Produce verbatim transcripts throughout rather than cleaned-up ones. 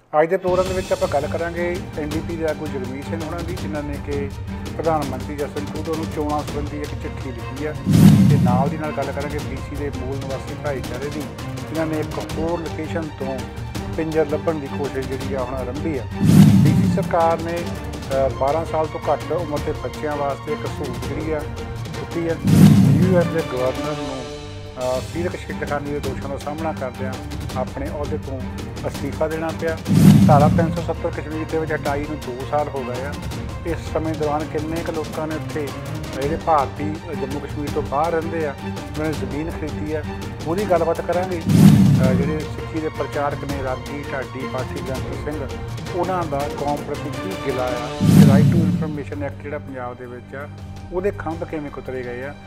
ਅੱਜ ਦੇ ਪ੍ਰੋਗਰਾਮ ਦੇ ਵਿੱਚ ਆਪਾਂ ਗੱਲ ਕਰਾਂਗੇ ਐਨ ਡੀ ਪੀ ਦੇ ਆਗੂ ਜਗਮੀਤ ਸਿੰਘ ਹੋਣਾ ਦੀ, ਜਿਨ੍ਹਾਂ ਨੇ ਕਿ ਪ੍ਰਧਾਨ ਮੰਤਰੀ ਜਸਟਿਨ ਟਰੂਡੋ ਨੂੰ ਚੋਣਾਂ ਸੰਬੰਧੀ ਇੱਕ ਚਿੱਠੀ ਲਿਖੀ ਆ ਤੇ ਨਾਲ ਦੀ ਨਾਲ ਗੱਲ ਕਰਾਂਗੇ ਬੀ ਸੀ ਦੇ ਮੂਲ ਨਿਵਾਸੀ ਭਾਈਚਾਰੇ ਦੀ, ਜਿਨ੍ਹਾਂ ਨੇ ਇੱਕ ਹੋਰ ਲੋਕੇਸ਼ਨ ਤੋਂ ਪਿੰਜਰ ਲੱਭਣ ਦੀ ਕੋਸ਼ਿਸ਼ ਜਿਹੜੀ ਆ ਹੁਣ ਆਰੰਭੀ ਆ। ਬੀ ਸੀ ਸਰਕਾਰ ਨੇ ਬਾਰਾਂ ਸਾਲ ਤੋਂ ਘੱਟ ਉਮਰ ਦੇ ਬੱਚਿਆਂ ਵਾਸਤੇ ਇੱਕ ਸਹੂਲਤ ਜਿਹੜੀ ਆ ਦਿੱਤੀ ਆ। ਯੂ ਐਸ ਦੇ ਗਵਰਨਰ ਨੂੰ ਪੀੜਤ ਛੇੜਖਾਨੀ ਦੇ ਦੋਸ਼ਾਂ ਦਾ ਸਾਹਮਣਾ ਕਰਦਿਆਂ ਆਪਣੇ ਅਹੁਦੇ ਤੋਂ ਅਸਤੀਫਾ ਦੇਣਾ ਪਿਆ। ਧਾਰਾ ਤਿੰਨ ਸੌ ਸੱਤਰ ਕਸ਼ਮੀਰ ਦੇ ਵਿੱਚ ਹਟਾਈ ਨੂੰ ਦੋ ਸਾਲ ਹੋ ਗਏ ਆ। ਇਸ ਸਮੇਂ ਦੌਰਾਨ ਕਿੰਨੇ ਕੁ ਲੋਕਾਂ ਨੇ ਉੱਥੇ ਜਿਹੜੇ ਭਾਰਤੀ ਜੰਮੂ ਕਸ਼ਮੀਰ ਤੋਂ ਬਾਹਰ ਰਹਿੰਦੇ ਆ ਉਹਨਾਂ ਨੇ ਜ਼ਮੀਨ ਖਰੀਦੀ ਆ, ਉਹਦੀ ਗੱਲਬਾਤ ਕਰਾਂਗੇ। ਜਿਹੜੇ ਸਿੱਖੀ ਦੇ ਪ੍ਰਚਾਰਕ ਨੇ ਰਾਗੀ ਢਾਡੀ ਪਾਠੀ ਜੰਤ ਸਿੰਘ, ਉਹਨਾਂ ਦਾ ਕੌਮ ਪ੍ਰਤੀ ਕੀ ਗਿਲਾ ਆ। ਰਾਈਟ ਟੂ ਇਨਫੋਰਮੇਸ਼ਨ ਐਕਟ ਜਿਹੜਾ ਪੰਜਾਬ ਦੇ ਵਿੱਚ ਆ ਉਹਦੇ ਖੰਭ ਕਿਵੇਂ ਕੁਤਰੇ ਗਏ ਆ।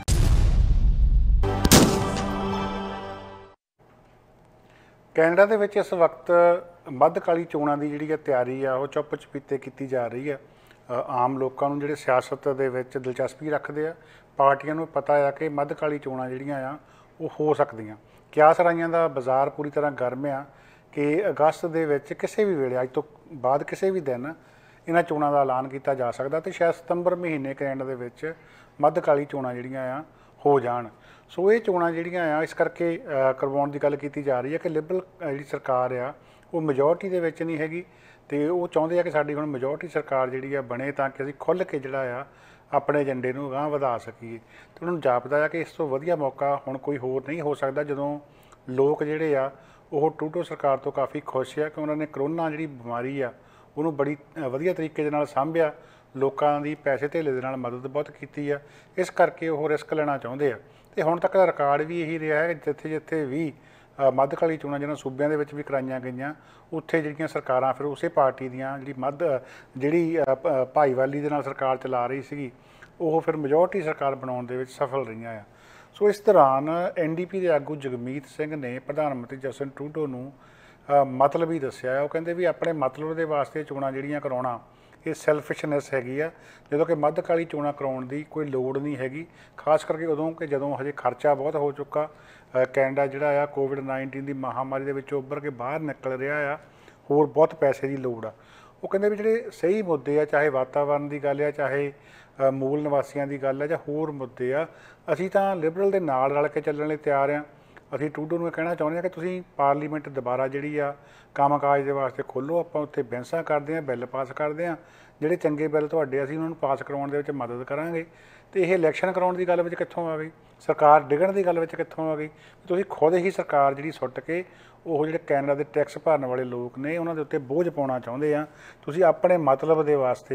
ਕੈਨੇਡਾ ਦੇ ਵਿੱਚ ਇਸ ਵਕਤ ਮੱਧਕਾਲੀ ਚੋਣਾਂ ਦੀ ਜਿਹੜੀ ਤਿਆਰੀ ਆ ਉਹ ਚੁੱਪ ਚਪੀਤੇ ਕੀਤੀ ਜਾ ਰਹੀ ਆ। ਆਮ ਲੋਕਾਂ ਨੂੰ ਜਿਹੜੇ ਸਿਆਸਤ ਦੇ ਵਿੱਚ ਦਿਲਚਸਪੀ ਰੱਖਦੇ ਆ, ਪਾਰਟੀਆਂ ਨੂੰ ਪਤਾ ਆ ਕਿ ਮੱਧਕਾਲੀ ਚੋਣਾਂ ਜਿਹੜੀਆਂ ਆ ਉਹ ਹੋ ਸਕਦੀਆਂ। ਕਿਆਸ ਰਾਈਆਂ ਦਾ ਬਾਜ਼ਾਰ ਪੂਰੀ ਤਰ੍ਹਾਂ ਗਰਮ ਆ ਕਿ ਅਗਸਤ ਦੇ ਵਿੱਚ ਕਿਸੇ ਵੀ ਵੇਲੇ, ਅੱਜ ਤੋਂ ਬਾਅਦ ਕਿਸੇ ਵੀ ਦਿਨ ਇਹਨਾਂ ਚੋਣਾਂ ਦਾ ਐਲਾਨ ਕੀਤਾ ਜਾ ਸਕਦਾ ਤੇ ਸ਼ਾਇਦ ਸਤੰਬਰ ਮਹੀਨੇ ਕੈਨੇਡਾ ਦੇ ਵਿੱਚ ਮੱਧਕਾਲੀ ਚੋਣਾਂ ਜਿਹੜੀਆਂ ਆ ਹੋ ਜਾਣ। ਸੋ ਇਹ ਚੋਣਾਂ ਜਿਹੜੀਆਂ ਆ ਇਸ ਕਰਕੇ ਕਰਵਾਉਣ ਦੀ ਗੱਲ ਕੀਤੀ ਜਾ ਰਹੀ ਹੈ ਕਿ ਲਿਬਰਲ ਜਿਹੜੀ ਸਰਕਾਰ ਆ ਉਹ ਮੈਜੋਰਟੀ ਦੇ ਵਿੱਚ ਨਹੀਂ ਹੈਗੀ ਅਤੇ ਉਹ ਚਾਹੁੰਦੇ ਆ ਕਿ ਸਾਡੀ ਹੁਣ ਮੈਜੋਰਟੀ ਸਰਕਾਰ ਜਿਹੜੀ ਆ ਬਣੇ ਤਾਂ ਕਿ ਅਸੀਂ ਖੁੱਲ੍ਹ ਕੇ ਜਿਹੜਾ ਆ ਆਪਣੇ ਏਜੰਡੇ ਨੂੰ ਅਗਾਂਹ ਵਧਾ ਸਕੀਏ। ਅਤੇ ਉਹਨਾਂ ਨੂੰ ਜਾਪਦਾ ਆ ਕਿ ਇਸ ਤੋਂ ਵਧੀਆ ਮੌਕਾ ਹੁਣ ਕੋਈ ਹੋਰ ਨਹੀਂ ਹੋ ਸਕਦਾ, ਜਦੋਂ ਲੋਕ ਜਿਹੜੇ ਆ ਉਹ ਟਰੂਡੋ ਸਰਕਾਰ ਤੋਂ ਕਾਫੀ ਖੁਸ਼ ਆ ਕਿ ਉਹਨਾਂ ਨੇ ਕਰੋਨਾ ਜਿਹੜੀ ਬਿਮਾਰੀ ਆ ਉਹਨੂੰ ਬੜੀ ਵਧੀਆ ਤਰੀਕੇ ਦੇ ਨਾਲ ਸਾਂਭਿਆ, ਲੋਕਾਂ ਦੀ ਪੈਸੇ ਧੇਲੇ ਦੇ ਨਾਲ ਮਦਦ ਬਹੁਤ ਕੀਤੀ ਆ, ਇਸ ਕਰਕੇ ਉਹ ਰਿਸਕ ਲੈਣਾ ਚਾਹੁੰਦੇ ਆ। ਅਤੇ ਹੁਣ ਤੱਕ ਦਾ ਰਿਕਾਰਡ ਵੀ ਇਹੀ ਰਿਹਾ ਹੈ ਕਿ ਜਿੱਥੇ ਜਿੱਥੇ ਵੀ ਮੱਧਕਾਲੀ ਚੋਣਾਂ ਜਿਹਨਾਂ ਸੂਬਿਆਂ ਦੇ ਵਿੱਚ ਵੀ ਕਰਾਈਆਂ ਗਈਆਂ, ਉੱਥੇ ਜਿਹੜੀਆਂ ਸਰਕਾਰਾਂ ਫਿਰ ਉਸੇ ਪਾਰਟੀ ਦੀਆਂ ਜਿਹੜੀ ਮੱਧ ਜਿਹੜੀ ਭਾਈਵਾਲੀ ਦੇ ਨਾਲ ਸਰਕਾਰ ਚਲਾ ਰਹੀ ਸੀਗੀ, ਉਹ ਫਿਰ ਮੈਜੋਰਟੀ ਸਰਕਾਰ ਬਣਾਉਣ ਦੇ ਵਿੱਚ ਸਫਲ ਰਹੀਆਂ ਆ। ਸੋ ਇਸ ਦੌਰਾਨ ਐਨ ਡੀ ਪੀ ਦੇ ਆਗੂ ਜਗਮੀਤ ਸਿੰਘ ਨੇ ਪ੍ਰਧਾਨ ਮੰਤਰੀ ਜਸਟਿਨ ਟਰੂਡੋ ਨੂੰ ਮਤਲਬ ਹੀ ਦੱਸਿਆ। ਉਹ ਕਹਿੰਦੇ ਵੀ ਆਪਣੇ ਮਤਲਬ ਦੇ ਵਾਸਤੇ ਚੋਣਾਂ ਜਿਹੜੀਆਂ ਕਰਾਉਣਾ ਇਹ ਸੈਲਫਿਸ਼ਨੈਸ ਹੈਗੀ ਆ, ਜਦੋਂ ਕਿ ਮੱਧਕਾਲੀ ਚੋਣਾਂ ਕਰਾਉਣ ਦੀ ਕੋਈ ਲੋੜ ਨਹੀਂ ਹੈਗੀ, ਖਾਸ ਕਰਕੇ ਉਦੋਂ ਕਿ ਜਦੋਂ ਹਜੇ ਖਰਚਾ ਬਹੁਤ ਹੋ ਚੁੱਕਾ। ਕੈਨੇਡਾ ਜਿਹੜਾ ਆ ਕੋਵਿਡ ਨਾਈਨਟੀਨ ਦੀ ਮਹਾਂਮਾਰੀ ਦੇ ਵਿੱਚੋਂ ਉੱਭਰ ਕੇ ਬਾਹਰ ਨਿਕਲ ਰਿਹਾ ਆ, ਹੋਰ ਬਹੁਤ ਪੈਸੇ ਦੀ ਲੋੜ ਆ। ਉਹ ਕਹਿੰਦੇ ਵੀ ਜਿਹੜੇ ਸਹੀ ਮੁੱਦੇ ਆ, ਚਾਹੇ ਵਾਤਾਵਰਨ ਦੀ ਗੱਲ ਆ, ਚਾਹੇ ਮੂਲ ਨਿਵਾਸੀਆਂ ਦੀ ਗੱਲ ਆ, ਜਾਂ ਹੋਰ ਮੁੱਦੇ ਆ, ਅਸੀਂ ਤਾਂ ਲਿਬਰਲ ਦੇ ਨਾਲ ਰਲ ਕੇ ਚੱਲਣ ਲਈ ਤਿਆਰ ਹਾਂ। ਅਸੀਂ ਟਰੂਡੋ ਨੂੰ ਇਹ ਕਹਿਣਾ ਚਾਹੁੰਦੇ ਹਾਂ ਕਿ ਤੁਸੀਂ ਪਾਰਲੀਮੈਂਟ ਦੁਬਾਰਾ ਜਿਹੜੀ ਆ ਕੰਮ ਕਾਜ ਦੇ ਵਾਸਤੇ ਖੋਲ੍ਹੋ, ਆਪਾਂ ਉੱਥੇ ਬਹਿਸਾਂ ਕਰਦੇ ਹਾਂ, ਬਿੱਲ ਪਾਸ ਕਰਦੇ ਹਾਂ, ਜਿਹੜੇ ਚੰਗੇ ਬਿੱਲ ਤੁਹਾਡੇ ਅਸੀਂ ਉਹਨਾਂ ਨੂੰ ਪਾਸ ਕਰਵਾਉਣ ਦੇ ਵਿੱਚ ਮਦਦ ਕਰਾਂਗੇ। ਅਤੇ ਇਹ ਇਲੈਕਸ਼ਨ ਕਰਾਉਣ ਦੀ ਗੱਲ ਵਿੱਚ ਕਿੱਥੋਂ ਆ ਗਈ, ਸਰਕਾਰ ਡਿੱਗਣ ਦੀ ਗੱਲ ਵਿੱਚ ਕਿੱਥੋਂ ਆ ਗਈ। ਤੁਸੀਂ ਖੁਦ ਹੀ ਸਰਕਾਰ ਜਿਹੜੀ ਸੁੱਟ ਕੇ ਉਹ ਜਿਹੜੇ ਕੈਨੇਡਾ ਦੇ ਟੈਕਸ ਭਰਨ ਵਾਲੇ ਲੋਕ ਨੇ ਉਹਨਾਂ ਦੇ ਉੱਤੇ ਬੋਝ ਪਾਉਣਾ ਚਾਹੁੰਦੇ ਆ। ਤੁਸੀਂ ਆਪਣੇ ਮਤਲਬ ਦੇ ਵਾਸਤੇ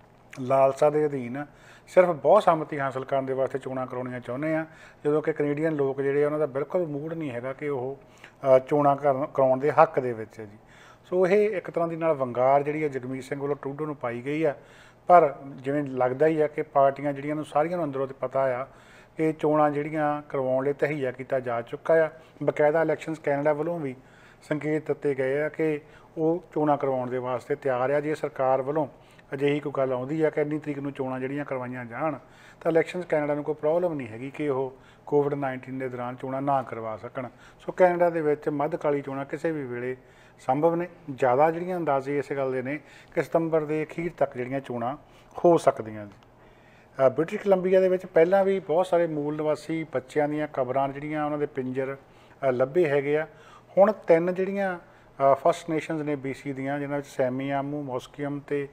ਲਾਲਸਾ ਦੇ ਅਧੀਨ ਸਿਰਫ ਬਹੁਤ ਸਹਿਮਤੀ ਹਾਸਲ ਕਰਨ ਦੇ ਵਾਸਤੇ ਚੋਣਾਂ ਕਰਾਉਣੀਆਂ ਚਾਹੁੰਦੇ ਆ, ਜਦੋਂ ਕਿ ਕੈਨੇਡੀਅਨ ਲੋਕ ਜਿਹੜੇ ਉਹਨਾਂ ਦਾ ਬਿਲਕੁਲ ਮੂਡ ਨਹੀਂ ਹੈਗਾ ਕਿ ਉਹ ਚੋਣਾਂ ਕਰਨ ਕਰਾਉਣ ਦੇ ਹੱਕ ਦੇ ਵਿੱਚ ਹੈ ਜੀ। ਸੋ ਇਹ ਇੱਕ ਤਰ੍ਹਾਂ ਦੀ ਨਾਲ ਵੰਗਾਰ ਜਿਹੜੀ ਹੈ ਜਗਮੀਤ ਸਿੰਘ ਵੱਲੋਂ ਟਰੂਡੋ ਨੂੰ ਪਾਈ ਗਈ ਆ। ਪਰ ਜਿਵੇਂ ਲੱਗਦਾ ਹੀ ਆ ਕਿ ਪਾਰਟੀਆਂ ਜਿਹੜੀਆਂ ਨੂੰ ਸਾਰੀਆਂ ਨੂੰ ਅੰਦਰੋਂ ਤੇ ਪਤਾ ਆ ਕਿ ਚੋਣਾਂ ਜਿਹੜੀਆਂ ਕਰਵਾਉਣ ਲਈ ਤਹੀਆ ਕੀਤਾ ਜਾ ਚੁੱਕਾ ਆ। ਬਕਾਇਦਾ ਇਲੈਕਸ਼ਨਸ ਕੈਨੇਡਾ ਵੱਲੋਂ ਵੀ ਸੰਕੇਤ ਦਿੱਤੇ ਗਏ ਆ ਕਿ ਉਹ ਚੋਣਾਂ ਕਰਵਾਉਣ ਦੇ ਵਾਸਤੇ ਤਿਆਰ ਆ। ਜੇ ਸਰਕਾਰ ਵੱਲੋਂ ਅਜਿਹੀ ਕੋਈ ਗੱਲ ਆਉਂਦੀ ਆ ਕਿ ਇੰਨੀ ਤਰੀਕ ਨੂੰ ਚੋਣਾਂ ਜਿਹੜੀਆਂ ਕਰਵਾਈਆਂ ਜਾਣ ਤਾਂ ਇਲੈਕਸ਼ਨਸ ਕੈਨੇਡਾ ਨੂੰ ਕੋਈ ਪ੍ਰੋਬਲਮ ਨਹੀਂ ਹੈਗੀ ਕਿ ਉਹ ਕੋਵਿਡ ਨਾਈਨਟੀਨ ਦੇ ਦੌਰਾਨ ਚੋਣਾਂ ਨਾ ਕਰਵਾ ਸਕਣ। ਸੋ ਕੈਨੇਡਾ ਦੇ ਵਿੱਚ ਮੱਧਕਾਲੀ ਚੋਣਾਂ ਕਿਸੇ ਵੀ ਵੇਲੇ ਸੰਭਵ ਨੇ। ਜ਼ਿਆਦਾ ਜਿਹੜੀਆਂ ਅੰਦਾਜ਼ੇ ਇਸ ਗੱਲ ਦੇ ਨੇ ਕਿ ਸਤੰਬਰ ਦੇ ਅਖੀਰ ਤੱਕ ਜਿਹੜੀਆਂ ਚੋਣਾਂ ਹੋ ਸਕਦੀਆਂ ਜੀ। ਬ੍ਰਿਟਿਸ਼ ਕੋਲੰਬੀਆ ਦੇ ਵਿੱਚ ਪਹਿਲਾਂ ਵੀ ਬਹੁਤ ਸਾਰੇ ਮੂਲ ਨਿਵਾਸੀ ਬੱਚਿਆਂ ਦੀਆਂ ਕਬਰਾਂ ਜਿਹੜੀਆਂ ਉਹਨਾਂ ਦੇ ਪਿੰਜਰ ਲੱਭੇ ਹੈਗੇ ਆ। ਹੁਣ ਤਿੰਨ ਜਿਹੜੀਆਂ ਫਸਟ ਨੇਸ਼ਨਸ ਨੇ ਬੀ ਸੀ ਦੀਆਂ, ਜਿਨ੍ਹਾਂ ਵਿੱਚ ਸੈਮੀਆਮੂ, ਮੋਸਕੀਅਮ ਅਤੇ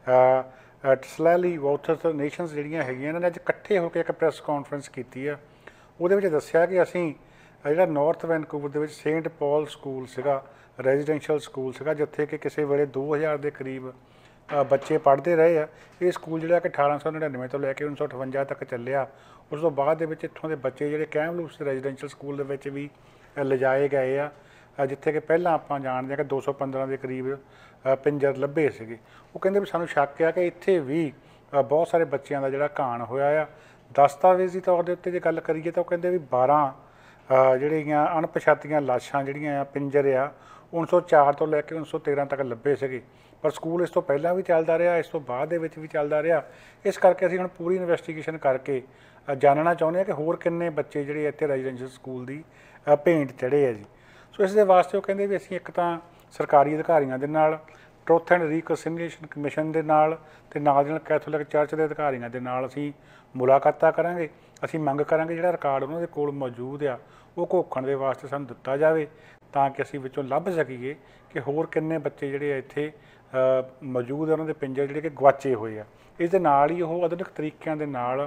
ਟਸਲੈਲੀ ਵੋਥਸ ਨੇਸ਼ਨਸ ਜਿਹੜੀਆਂ ਹੈਗੀਆਂ, ਇਹਨਾਂ ਨੇ ਅੱਜ ਇਕੱਠੇ ਹੋ ਕੇ ਇੱਕ ਪ੍ਰੈਸ ਕਾਨਫਰੰਸ ਕੀਤੀ ਆ। ਉਹਦੇ ਵਿੱਚ ਦੱਸਿਆ ਕਿ ਅਸੀਂ ਜਿਹੜਾ ਨਾਰਥ ਵੈਨਕੂਵਰ ਦੇ ਵਿੱਚ ਸੇਂਟ ਪੌਲ ਸਕੂਲ ਸੀਗਾ, ਰੈਜ਼ੀਡੈਂਸ਼ੀਅਲ ਸਕੂਲ ਸੀਗਾ, ਜਿੱਥੇ ਕਿ ਕਿਸੇ ਵੇਲੇ ਦੋ ਹਜ਼ਾਰ ਦੇ ਕਰੀਬ ਬੱਚੇ ਪੜ੍ਹਦੇ ਰਹੇ ਆ। ਇਹ ਸਕੂਲ ਜਿਹੜਾ ਕਿ ਅਠਾਰਾਂ ਸੌ ਨੜਿਨਵੇਂ ਤੋਂ ਲੈ ਕੇ ਉੱਨੀ ਸੌ ਅਠਵੰਜਾ ਤੱਕ ਚੱਲਿਆ। ਉਸ ਤੋਂ ਬਾਅਦ ਦੇ ਵਿੱਚ ਇੱਥੋਂ ਦੇ ਬੱਚੇ ਜਿਹੜੇ ਕੈਮਲੂਪਸ ਰੈਜ਼ੀਡੈਂਸ਼ੀਅਲ ਸਕੂਲ ਦੇ ਵਿੱਚ ਵੀ ਲਿਜਾਏ ਗਏ ਆ, ਜਿੱਥੇ ਕਿ ਪਹਿਲਾਂ ਆਪਾਂ ਜਾਣਦੇ ਹਾਂ ਕਿ ਦੋ ਸੌ ਪੰਦਰਾਂ ਦੇ ਕਰੀਬ ਪਿੰਜਰ ਲੱਭੇ ਸੀਗੇ। ਉਹ ਕਹਿੰਦੇ ਵੀ ਸਾਨੂੰ ਸ਼ੱਕ ਆ ਕਿ ਇੱਥੇ ਵੀ ਬਹੁਤ ਸਾਰੇ ਬੱਚਿਆਂ ਦਾ ਜਿਹੜਾ ਘਾਣ ਹੋਇਆ ਆ। ਦਸਤਾਵੇਜ਼ੀ ਤੌਰ ਦੇ ਉੱਤੇ ਜੇ ਗੱਲ ਕਰੀਏ ਤਾਂ ਉਹ ਕਹਿੰਦੇ ਵੀ ਬਾਰਾਂ ਜਿਹੜੀਆਂ ਅਣਪਛਾਤੀਆਂ ਲਾਸ਼ਾਂ ਜਿਹੜੀਆਂ ਆ ਪਿੰਜਰ ਆ ਉੱਨੀ ਸੌ ਚਾਰ ਤੋਂ ਲੈ ਕੇ ਉੱਨੀ ਸੌ ਤੇਰਾਂ ਤੱਕ ਲੱਭੇ ਸੀਗੇ। ਪਰ ਸਕੂਲ ਇਸ ਤੋਂ ਪਹਿਲਾਂ ਵੀ ਚੱਲਦਾ ਰਿਹਾ, ਇਸ ਤੋਂ ਬਾਅਦ ਦੇ ਵਿੱਚ ਵੀ ਚੱਲਦਾ ਰਿਹਾ। ਇਸ ਕਰਕੇ ਅਸੀਂ ਹੁਣ ਪੂਰੀ ਇਨਵੈਸਟੀਗੇਸ਼ਨ ਕਰਕੇ ਜਾਣਨਾ ਚਾਹੁੰਦੇ ਹਾਂ ਕਿ ਹੋਰ ਕਿੰਨੇ ਬੱਚੇ ਜਿਹੜੇ ਇੱਥੇ ਰੈਜ਼ੀਡੈਂਸ਼ੀਅਲ ਸਕੂਲ ਦੀ ਭੇਂਟ ਚੜ੍ਹੇ ਆ ਜੀ। ਸੋ ਇਸ ਦੇ ਵਾਸਤੇ ਉਹ ਕਹਿੰਦੇ ਵੀ ਅਸੀਂ ਇੱਕ ਤਾਂ ਸਰਕਾਰੀ ਅਧਿਕਾਰੀਆਂ ਦੇ ਨਾਲ, ਟਰੁੱਥ ਐਂਡ ਰੀਕਨਸੀਲੀਏਸ਼ਨ ਕਮਿਸ਼ਨ ਦੇ ਨਾਲ ਤੇ ਨਾਲ ਦੀ ਨਾਲ ਕੈਥੋਲਿਕ ਚਰਚ ਦੇ ਅਧਿਕਾਰੀਆਂ ਦੇ ਨਾਲ ਅਸੀਂ ਮੁਲਾਕਾਤਾਂ ਕਰਾਂਗੇ। ਅਸੀਂ ਮੰਗ ਕਰਾਂਗੇ ਜਿਹੜਾ ਰਿਕਾਰਡ ਉਹਨਾਂ ਦੇ ਕੋਲ ਮੌਜੂਦ ਆ ਉਹ ਘੋਖਣ ਦੇ ਵਾਸਤੇ ਸਾਨੂੰ ਦਿੱਤਾ ਜਾਵੇ, ਤਾਂ ਕਿ ਅਸੀਂ ਵਿੱਚੋਂ ਲੱਭ ਸਕੀਏ ਕਿ ਹੋਰ ਕਿੰਨੇ ਬੱਚੇ ਜਿਹੜੇ ਇੱਥੇ ਮੌਜੂਦ ਆ, ਉਹਨਾਂ ਦੇ ਪਿੰਜਰ ਜਿਹੜੇ ਕਿ ਗਵਾਚੇ ਹੋਏ ਆ। ਇਸ ਦੇ ਨਾਲ ਹੀ ਉਹ ਆਧੁਨਿਕ ਤਰੀਕਿਆਂ ਦੇ ਨਾਲ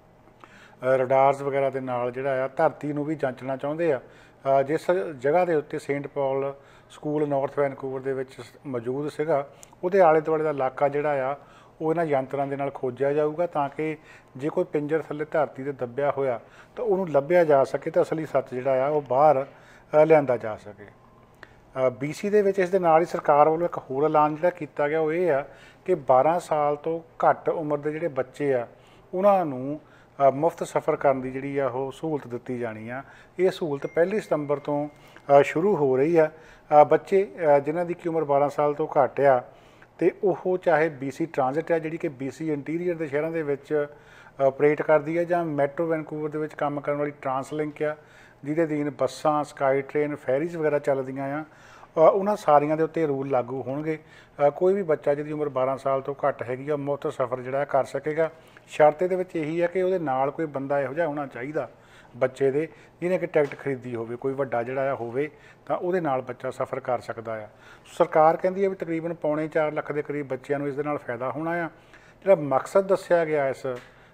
ਰਡਾਰਸ ਵਗੈਰਾ ਦੇ ਨਾਲ ਜਿਹੜਾ ਆ ਧਰਤੀ ਨੂੰ ਵੀ ਜਾਂਚਣਾ ਚਾਹੁੰਦੇ ਆ। ਜਿਸ ਜਗ੍ਹਾ ਦੇ ਉੱਤੇ Saint Paul school North Vancouver ਦੇ ਵਿੱਚ ਮੌਜੂਦ ਸੀਗਾ, ਉਹਦੇ ਆਲੇ ਦੁਆਲੇ ਦਾ ਇਲਾਕਾ ਜਿਹੜਾ ਆ ਉਹ ਇਹਨਾਂ ਯੰਤਰਾਂ ਦੇ ਨਾਲ ਖੋਜਿਆ ਜਾਊਗਾ, ਤਾਂ ਕਿ ਜੇ ਕੋਈ ਪਿੰਜਰ ਥੱਲੇ ਧਰਤੀ 'ਤੇ ਦੱਬਿਆ ਹੋਇਆ ਤਾਂ ਉਹਨੂੰ ਲੱਭਿਆ ਜਾ ਸਕੇ ਤੇ ਅਸਲੀ ਸੱਚ ਜਿਹੜਾ ਆ ਉਹ ਬਾਹਰ ਲਿਆਂਦਾ ਜਾ ਸਕੇ। ਬੀ ਸੀ ਦੇ ਵਿੱਚ ਇਸ ਦੇ ਨਾਲ ਹੀ ਸਰਕਾਰ ਵੱਲੋਂ ਇੱਕ ਹੋਰ ਐਲਾਨ ਜਿਹੜਾ ਕੀਤਾ ਗਿਆ ਉਹ ਇਹ ਆ ਕਿ ਬਾਰਾਂ ਸਾਲ ਤੋਂ ਘੱਟ ਉਮਰ ਦੇ ਜਿਹੜੇ ਬੱਚੇ ਆ ਉਹਨਾਂ ਨੂੰ ਮੁਫਤ ਸਫ਼ਰ ਕਰਨ ਦੀ ਜਿਹੜੀ ਆ ਉਹ ਸਹੂਲਤ ਦਿੱਤੀ ਜਾਣੀ ਆ। ਇਹ ਸਹੂਲਤ ਪਹਿਲੀ ਸਤੰਬਰ ਤੋਂ ਸ਼ੁਰੂ ਹੋ ਰਹੀ ਆ। ਬੱਚੇ ਜਿਨ੍ਹਾਂ ਦੀ ਕਿ ਉਮਰ ਬਾਰਾਂ ਸਾਲ ਤੋਂ ਘੱਟ ਆ ਅਤੇ ਉਹ ਚਾਹੇ ਬੀ ਸੀ ਟਰਾਂਜ਼ਿਟ ਆ ਜਿਹੜੀ ਕਿ ਬੀ ਸੀ ਇੰਟੀਰੀਅਰ ਦੇ ਸ਼ਹਿਰਾਂ ਦੇ ਵਿੱਚ ਆਪਰੇਟ ਕਰਦੀ ਹੈ, ਜਾਂ ਮੈਟਰੋ ਵੈਨਕੂਵਰ ਦੇ ਵਿੱਚ ਕੰਮ ਕਰਨ ਵਾਲੀ ਟਰਾਂਸਲਿੰਕ ਆ ਜਿਹਦੇ ਅਧੀਨ ਬੱਸਾਂ, ਸਕਾਈ ਟ੍ਰੇਨ, ਫੈਰੀਜ਼ ਵਗੈਰਾ ਚੱਲਦੀਆਂ ਆ, ਉਹਨਾਂ ਸਾਰੀਆਂ ਦੇ ਉੱਤੇ ਰੂਲ ਲਾਗੂ ਹੋਣਗੇ। ਕੋਈ ਵੀ ਬੱਚਾ ਜਿਹਦੀ ਉਮਰ ਬਾਰਾਂ ਸਾਲ ਤੋਂ ਘੱਟ ਹੈਗੀ ਆ ਮੁਫਤ ਸਫ਼ਰ ਜਿਹੜਾ ਕਰ ਸਕੇਗਾ। ਸ਼ਰਤ ਇਹਦੇ ਵਿੱਚ ਇਹੀ ਹੈ ਕਿ ਉਹਦੇ ਨਾਲ ਕੋਈ ਬੰਦਾ ਇਹੋ ਜਿਹਾ ਹੋਣਾ ਚਾਹੀਦਾ ਬੱਚੇ ਦੇ ਜਿਹਨੇ ਕਿ ਟਿਕਟ ਖਰੀਦੀ ਹੋਵੇ, ਕੋਈ ਵੱਡਾ ਜਿਹੜਾ ਆ ਹੋਵੇ ਤਾਂ ਉਹਦੇ ਨਾਲ ਬੱਚਾ ਸਫ਼ਰ ਕਰ ਸਕਦਾ ਆ। ਸਰਕਾਰ ਕਹਿੰਦੀ ਹੈ ਵੀ ਤਕਰੀਬਨ ਪੌਣੇ ਚਾਰ ਲੱਖ ਦੇ ਕਰੀਬ ਬੱਚਿਆਂ ਨੂੰ ਇਸ ਦੇ ਨਾਲ ਫਾਇਦਾ ਹੋਣਾ ਆ। ਜਿਹੜਾ ਮਕਸਦ ਦੱਸਿਆ ਗਿਆ ਇਸ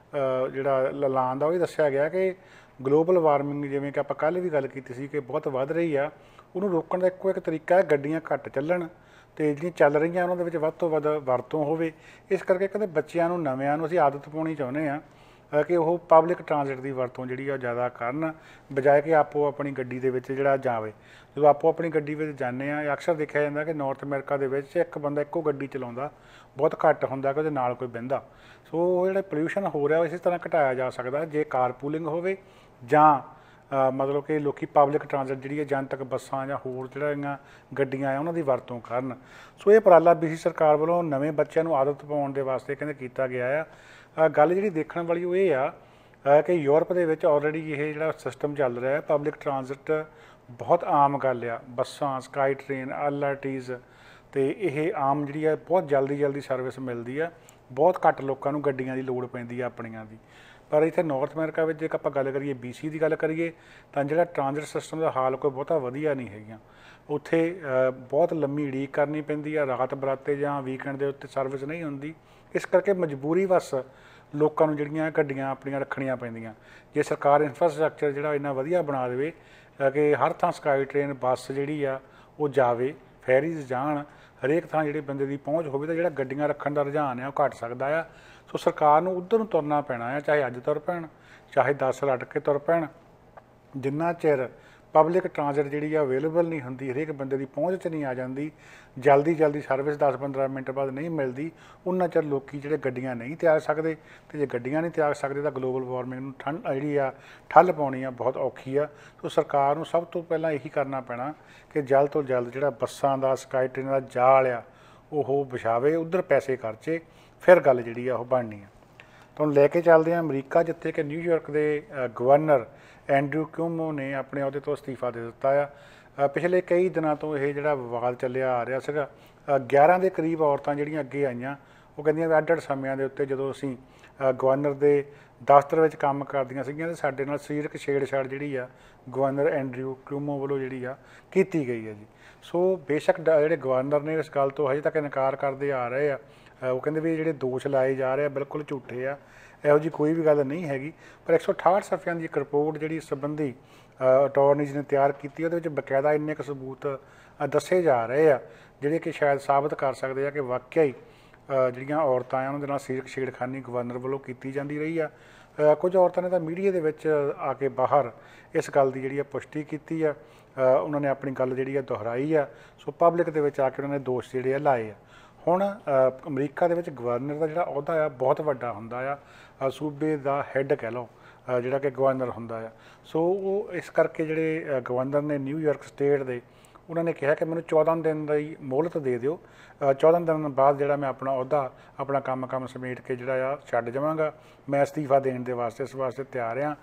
ਜਿਹੜਾ ਐਲਾਨ ਦਾ ਉਹ ਇਹ ਦੱਸਿਆ ਗਿਆ ਕਿ ਗਲੋਬਲ ਵਾਰਮਿੰਗ, ਜਿਵੇਂ ਕਿ ਆਪਾਂ ਕੱਲ੍ਹ ਵੀ ਗੱਲ ਕੀਤੀ ਸੀ ਕਿ ਬਹੁਤ ਵੱਧ ਰਹੀ ਆ, ਉਹਨੂੰ ਰੋਕਣ ਦਾ ਇੱਕੋ ਇੱਕ ਤਰੀਕਾ ਹੈ ਗੱਡੀਆਂ ਘੱਟ ਚੱਲਣ ਅਤੇ ਜਿਹੜੀਆਂ ਚੱਲ ਰਹੀਆਂ ਉਹਨਾਂ ਦੇ ਵਿੱਚ ਵੱਧ ਤੋਂ ਵੱਧ ਵਰਤੋਂ ਹੋਵੇ। ਇਸ ਕਰਕੇ ਕਹਿੰਦੇ ਬੱਚਿਆਂ ਨੂੰ, ਨਵਿਆਂ ਨੂੰ ਅਸੀਂ ਆਦਤ ਪਾਉਣੀ ਚਾਹੁੰਦੇ ਹਾਂ ਕਿ ਉਹ ਪਬਲਿਕ ਟਰਾਂਸਪੋਰਟ ਦੀ ਵਰਤੋਂ ਜਿਹੜੀ ਆ ਜ਼ਿਆਦਾ ਕਰਨ, ਬਜਾਏ ਕਿ ਆਪੋ ਆਪਣੀ ਗੱਡੀ ਦੇ ਵਿੱਚ ਜਿਹੜਾ ਜਾਵੇ। ਜਦੋਂ ਆਪੋ ਆਪਣੀ ਗੱਡੀ ਵਿੱਚ ਜਾਂਦੇ ਹਾਂ, ਅਕਸਰ ਦੇਖਿਆ ਜਾਂਦਾ ਕਿ ਨਾਰਥ ਅਮਰੀਕਾ ਦੇ ਵਿੱਚ ਇੱਕ ਬੰਦਾ ਇੱਕੋ ਗੱਡੀ ਚਲਾਉਂਦਾ ਬਹੁਤ ਘੱਟ ਹੁੰਦਾ ਕਿ ਉਹਦੇ ਨਾਲ ਕੋਈ ਬਹਿੰਦਾ। ਸੋ ਉਹ ਜਿਹੜਾ ਪੋਲਿਊਸ਼ਨ ਹੋ ਰਿਹਾ ਉਹ ਇਸੇ ਤਰ੍ਹਾਂ ਘਟਾਇਆ ਜਾ ਸਕਦਾ ਜੇ ਕਾਰ ਪੂਲਿੰਗ ਹੋਵੇ, ਜਾਂ ਮਤਲਬ ਕਿ ਲੋਕ ਪਬਲਿਕ ਟਰਾਂਸਪੋਰਟ ਜਿਹੜੀ ਹੈ ਜਨਤਕ ਬੱਸਾਂ ਜਾਂ ਹੋਰ ਜਿਹੜੀਆਂ ਗੱਡੀਆਂ ਆ ਉਹਨਾਂ ਦੀ ਵਰਤੋਂ ਕਰਨ। ਸੋ ਇਹ ਉਪਰਾਲਾ ਬੀ ਸੀ ਸਰਕਾਰ ਵੱਲੋਂ ਨਵੇਂ ਬੱਚਿਆਂ ਨੂੰ ਆਦਤ ਪਾਉਣ ਦੇ ਵਾਸਤੇ ਕਹਿੰਦੇ ਕੀਤਾ ਗਿਆ ਆ। ਗੱਲ ਜਿਹੜੀ ਦੇਖਣ ਵਾਲੀ ਉਹ ਇਹ ਆ ਕਿ ਯੂਰਪ ਦੇ ਵਿੱਚ ਆਲਰੇਡੀ ਇਹ ਜਿਹੜਾ ਸਿਸਟਮ ਚੱਲ ਰਿਹਾ ਪਬਲਿਕ ਟਰਾਂਸਪੋਰਟ ਬਹੁਤ ਆਮ ਗੱਲ ਆ। ਬੱਸਾਂ, sky train, L R Ts, ਅਤੇ ਇਹ ਆਮ ਜਿਹੜੀ ਆ ਬਹੁਤ ਜਲਦੀ ਜਲਦੀ ਸਰਵਿਸ ਮਿਲਦੀ ਆ। ਬਹੁਤ ਘੱਟ ਲੋਕਾਂ ਨੂੰ ਗੱਡੀਆਂ ਦੀ ਲੋੜ ਪੈਂਦੀ ਆ ਆਪਣੀਆਂ ਦੀ। ਪਰ ਇੱਥੇ ਨਾਰਥ ਅਮਰੀਕਾ ਵਿੱਚ ਜੇ ਆਪਾਂ ਗੱਲ ਕਰੀਏ, ਬੀ ਸੀ ਦੀ ਗੱਲ ਕਰੀਏ, ਤਾਂ ਜਿਹੜਾ ਟਰਾਂਜ਼ਿਟ ਸਿਸਟਮ ਦਾ ਹਾਲ ਕੋਈ ਬਹੁਤਾ ਵਧੀਆ ਨਹੀਂ ਹੈਗੀਆਂ। ਉੱਥੇ ਬਹੁਤ ਲੰਮੀ ਉਡੀਕ ਕਰਨੀ ਪੈਂਦੀ ਆ, ਰਾਤ ਬਰਾਤੇ ਜਾਂ ਵੀਕਐਂਡ ਦੇ ਉੱਤੇ ਸਰਵਿਸ ਨਹੀਂ ਹੁੰਦੀ। ਇਸ ਕਰਕੇ ਮਜਬੂਰੀ ਵਸ ਲੋਕਾਂ ਨੂੰ ਜਿਹੜੀਆਂ ਗੱਡੀਆਂ ਆਪਣੀਆਂ ਰੱਖਣੀਆਂ ਪੈਂਦੀਆਂ। ਜੇ ਸਰਕਾਰ ਇਨਫਰਾਸਟਰਕਚਰ ਜਿਹੜਾ ਇੰਨਾ ਵਧੀਆ ਬਣਾ ਦੇਵੇ ਕਿ ਹਰ ਥਾਂ ਸਕਾਈ ਟ੍ਰੇਨ, ਬੱਸ ਜਿਹੜੀ ਆ ਉਹ ਜਾਵੇ, ਫੈਰੀਜ਼ ਜਾਣ, ਹਰੇਕ ਥਾਂ ਜਿਹੜੇ ਬੰਦੇ ਦੀ ਪਹੁੰਚ ਹੋਵੇ, ਤਾਂ ਜਿਹੜਾ ਗੱਡੀਆਂ ਰੱਖਣ ਦਾ ਰੁਝਾਨ ਆ ਉਹ ਘੱਟ ਸਕਦਾ ਆ। ਸੋ ਸਰਕਾਰ ਨੂੰ ਉੱਧਰ ਨੂੰ ਤੁਰਨਾ ਪੈਣਾ ਆ, ਚਾਹੇ ਅੱਜ ਤੁਰ ਪੈਣ, ਚਾਹੇ ਦਸ ਸਾਲ ਅੱਡ ਕੇ ਤੁਰ ਪੈਣ। ਜਿੰਨਾ ਚਿਰ ਪਬਲਿਕ ਟਰਾਂਸਪੋਰਟ ਜਿਹੜੀ ਆ ਅਵੇਲੇਬਲ ਨਹੀਂ ਹੁੰਦੀ, ਹਰੇਕ ਬੰਦੇ ਦੀ ਪਹੁੰਚ 'ਚ ਨਹੀਂ ਆ ਜਾਂਦੀ, ਜਲਦੀ ਜਲਦੀ ਸਰਵਿਸ ਦਸ ਪੰਦਰਾਂ ਮਿੰਟ ਬਾਅਦ ਨਹੀਂ ਮਿਲਦੀ, ਉਹਨਾਂ ਚਿਰ ਲੋਕ ਜਿਹੜੇ ਗੱਡੀਆਂ ਨਹੀਂ ਤਿਆਗ ਸਕਦੇ। ਅਤੇ ਜੇ ਗੱਡੀਆਂ ਨਹੀਂ ਤਿਆਗ ਸਕਦੇ ਤਾਂ ਗਲੋਬਲ ਵਾਰਮਿੰਗ ਨੂੰ ਠੰਡ ਜਿਹੜੀ ਆ ਠੱਲ ਪਾਉਣੀ ਆ ਬਹੁਤ ਔਖੀ ਆ। ਸੋ ਸਰਕਾਰ ਨੂੰ ਸਭ ਤੋਂ ਪਹਿਲਾਂ ਇਹੀ ਕਰਨਾ ਪੈਣਾ ਕਿ ਜਲਦ ਤੋਂ ਜਲਦ ਜਿਹੜਾ ਬੱਸਾਂ ਦਾ, ਸਕਾਈ ਟ੍ਰੇਨ ਦਾ ਜਾਲ ਆ ਉਹ ਵਿਛਾਵੇ, ਉੱਧਰ ਪੈਸੇ ਖਰਚੇ, ਫਿਰ ਗੱਲ ਜਿਹੜੀ ਆ ਉਹ ਬਣਨੀ ਆ। ਤੁਹਾਨੂੰ ਲੈ ਕੇ ਚੱਲਦੇ ਹਾਂ ਅਮਰੀਕਾ, ਜਿੱਥੇ ਕਿ ਨਿਊਯਾਰਕ ਦੇ ਗਵਰਨਰ ਐਂਡਰੂ ਕਿਊਮੋ ਨੇ ਆਪਣੇ ਅਹੁਦੇ ਤੋਂ ਅਸਤੀਫਾ ਦੇ ਦਿੱਤਾ ਆ। ਪਿਛਲੇ ਕਈ ਦਿਨਾਂ ਤੋਂ ਇਹ ਜਿਹੜਾ ਵਿਵਾਦ ਚੱਲਿਆ ਆ ਰਿਹਾ ਸੀਗਾ। ਗਿਆਰਾਂ ਦੇ ਕਰੀਬ ਔਰਤਾਂ ਜਿਹੜੀਆਂ ਅੱਗੇ ਆਈਆਂ, ਉਹ ਕਹਿੰਦੀਆਂ ਵੀ ਅੱਡ ਅੱਡ ਸਮਿਆਂ ਦੇ ਉੱਤੇ ਜਦੋਂ ਅਸੀਂ ਗਵਰਨਰ ਦੇ ਦਫ਼ਤਰ ਵਿੱਚ ਕੰਮ ਕਰਦੀਆਂ ਸੀਗੀਆਂ ਤਾਂ ਸਾਡੇ ਨਾਲ ਸਰੀਰਕ ਛੇੜਛਾੜ ਜਿਹੜੀ ਆ ਗਵਰਨਰ ਐਂਡਰੂ ਕਿਊਮੋ ਵੱਲੋਂ ਜਿਹੜੀ ਆ ਕੀਤੀ ਗਈ ਹੈ ਜੀ। ਸੋ ਬੇਸ਼ੱਕ ਜਿਹੜੇ ਗਵਰਨਰ ਨੇ ਇਸ ਗੱਲ ਤੋਂ ਹਜੇ ਤੱਕ ਇਨਕਾਰ ਕਰਦੇ ਆ ਰਹੇ ਆ। ਉਹ ਕਹਿੰਦੇ ਵੀ ਜਿਹੜੇ ਦੋਸ਼ ਲਾਏ ਜਾ ਰਹੇ ਆ ਬਿਲਕੁਲ ਝੂਠੇ ਆ, ਇਹੋ ਜਿਹੀ ਕੋਈ ਵੀ ਗੱਲ ਨਹੀਂ ਹੈਗੀ। ਪਰ ਇੱਕ ਸੌ ਅਠਾਹਠ ਸਫ਼ਿਆਂ ਦੀ ਇੱਕ ਰਿਪੋਰਟ ਜਿਹੜੀ ਇਸ ਸੰਬੰਧੀ ਅਟਾਰਨੀਜ਼ ਨੇ ਤਿਆਰ ਕੀਤੀ, ਉਹਦੇ ਵਿੱਚ ਬਕਾਇਦਾ ਇੰਨੇ ਕੁ ਸਬੂਤ ਦੱਸੇ ਜਾ ਰਹੇ ਆ ਜਿਹੜੇ ਕਿ ਸ਼ਾਇਦ ਸਾਬਤ ਕਰ ਸਕਦੇ ਆ ਕਿ ਵਾਕਿਆ ਹੀ ਜਿਹੜੀਆਂ ਔਰਤਾਂ ਆ ਉਹਨਾਂ ਦੇ ਨਾਲ ਸਰੀਰਕ ਛੇੜਖਾਨੀ ਗਵਰਨਰ ਵੱਲੋਂ ਕੀਤੀ ਜਾਂਦੀ ਰਹੀ ਆ। ਕੁਝ ਔਰਤਾਂ ਨੇ ਤਾਂ ਮੀਡੀਆ ਦੇ ਵਿੱਚ ਆ ਕੇ ਬਾਹਰ ਇਸ ਗੱਲ ਦੀ ਜਿਹੜੀ ਆ ਪੁਸ਼ਟੀ ਕੀਤੀ ਆ, ਉਹਨਾਂ ਨੇ ਆਪਣੀ ਗੱਲ ਜਿਹੜੀ ਆ ਦੁਹਰਾਈ ਆ। ਸੋ ਪਬਲਿਕ ਦੇ ਵਿੱਚ ਆ ਕੇ ਉਹਨਾਂ ਨੇ ਦੋਸ਼ ਜਿਹੜੇ ਆ ਲਾਏ ਆ। ਹੁਣ ਅਮਰੀਕਾ ਦੇ ਵਿੱਚ ਗਵਰਨਰ ਦਾ ਜਿਹੜਾ ਅਹੁਦਾ ਆ ਬਹੁਤ ਵੱਡਾ ਹੁੰਦਾ ਆ, ਸੂਬੇ ਦਾ ਹੈੱਡ ਕਹਿ ਲਓ ਜਿਹੜਾ ਕਿ ਗਵਰਨਰ ਹੁੰਦਾ ਆ। ਸੋ ਉਹ ਇਸ ਕਰਕੇ ਜਿਹੜੇ ਗਵਰਨਰ ਨੇ ਨਿਊਯਾਰਕ ਸਟੇਟ ਦੇ, ਉਹਨਾਂ ਨੇ ਕਿਹਾ ਕਿ ਮੈਨੂੰ ਚੌਦਾਂ ਦਿਨ ਦੀ ਮੋਹਲਤ ਦੇ ਦਿਓ, ਚੌਦਾਂ ਦਿਨ ਬਾਅਦ ਜਿਹੜਾ ਮੈਂ ਆਪਣਾ ਅਹੁਦਾ, ਆਪਣਾ ਕੰਮ ਕੰਮ ਸਮੇਟ ਕੇ ਜਿਹੜਾ ਆ ਛੱਡ ਜਾਵਾਂਗਾ। ਮੈਂ ਅਸਤੀਫਾ ਦੇਣ ਦੇ ਵਾਸਤੇ ਇਸ ਵਾਸਤੇ ਤਿਆਰ ਹਾਂ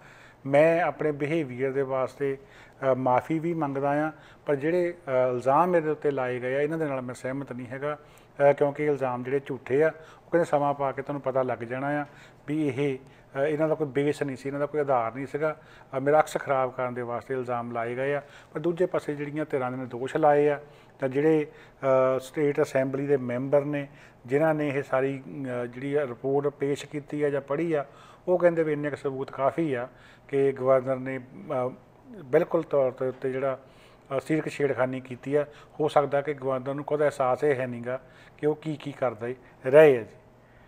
मैं अपने बिहेवियर के वास्ते माफ़ी भी मंगदा हाँ, पर जिहड़े इल्ज़ाम मेरे उत्ते लाए गए आ इन्हां दे नाल मैं सहमत नहीं हैगा, क्योंकि इल्ज़ाम जिहड़े झूठे आ वो कहंदे समा पा के तुहानूं पता लग जाना आ भी ये इन्हां दा कोई बेस नहीं सी, इन्हां दा कोई आधार नहीं सीगा, मेरा अक्स खराब करने वास्ते इल्ज़ाम लाए गए आ। पर दूजे पासे जिहड़ियां धिरां ने दोष लाए आ तां जिहड़े स्टेट असैंबली दे मैंबर ने जिन्हां ने ये सारी जिहड़ी रिपोर्ट पेश कीती है जां पढ़ी आ, वो कहंदे भी इन्ने क सबूत काफ़ी आ कि गवर्नर ने बिल्कुल तौर ते उत्ते जिहड़ा सीरक छेड़खानी की है। हो सकता कि गवर्नर को खुद एहसास ही है नहींगा कि वो की की करते रहे है जी।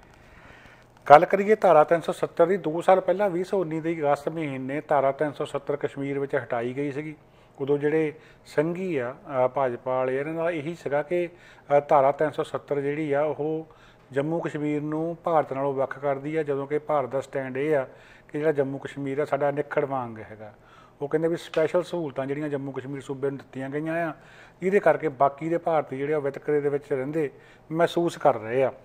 गल करिए धारा तीन सौ सत्तर की, दो साल पहला भी सौ उन्नी की अगस्त महीने धारा तीन सौ सत्तर कश्मीर में हटाई गई सी। उदों जिहड़े संघी आ भाजपा वाले इन्हां दा यही सीगा कि धारा तीन सौ सत्तर जिहड़ी आ वो जम्मू कश्मीर नूं भारत नालों वख करदी है, जदों कि भारत का स्टैंड ये आ कि जिहड़ा जम्मू कश्मीर आ साडा निखड़ वांग हैगा। वो कहंदे भी स्पैशल सहूलतां जिहड़ियां जम्मू कश्मीर सूबे नूं दित्तियां गईयां आ, इहदे करके बाकी दे भारती जिहड़े वितकरे दे विच रहिंदे महसूस कर रहे आ।